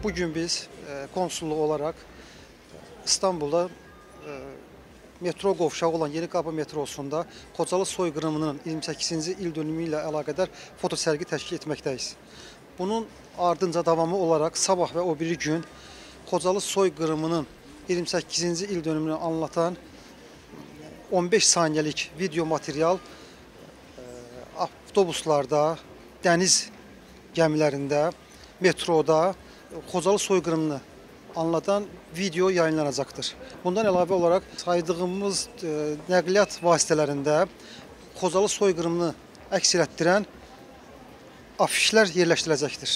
Bugün biz konsulluq olaraq İstanbulda metro qovşağı olan Yenikapı metrosunda Xocalı soyqırımının 28-ci il dönümü ilə əlaqədar fotosərgi təşkil etməkdəyiz. Bunun ardınca davamı olaraq sabah və o biri gün Xocalı soyqırımının 28-ci il dönümünü anlatan 15 saniyəlik video material avtobuslarda, dəniz gəmilərində, metroda Xocalı soyqırımını anlatan video yayınlanacaqdır. Bundan əlavə olaraq saydığımız nəqliyyat vasitələrində Xocalı soyqırımını əks etdirən afişlər yerləşdiriləcəkdir.